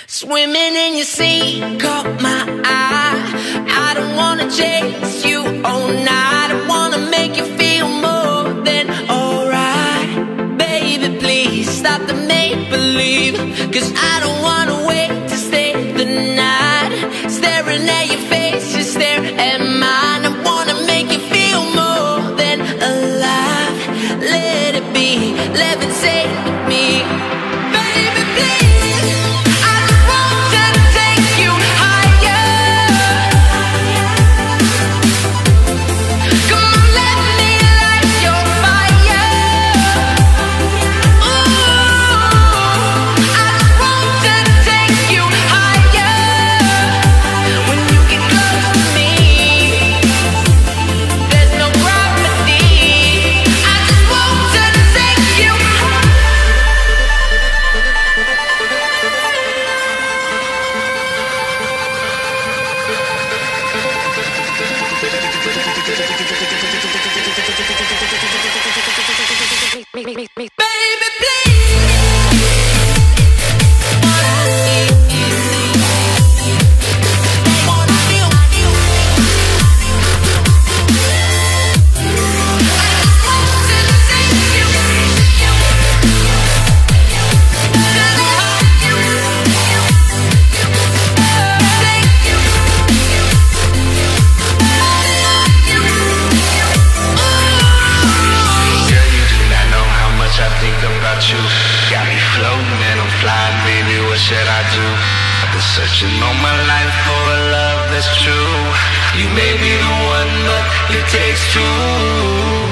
Swimming in your sea, caught my eye. I don't wanna chase you all night. I wanna make you feel more than alright. Baby, please stop the make-believe, 'cause I don't wanna wait to stay the night. Staring at your face, you stare at mine. I wanna make you feel more than alive. Let it be, levitate me. Baby, please, I just want to take you higher. Come on, let me light your fire. Ooh, I just want to take you higher. When you get close to me, there's no gravity. I just want to take you higher. Baby, please. Wanna feel you. I just want to take you. Girl, you do not know how much I think about you. Got me floating and I'm flying, baby, what should I do? I've been searching all my life for a love that's true. You may be the one, but it takes two.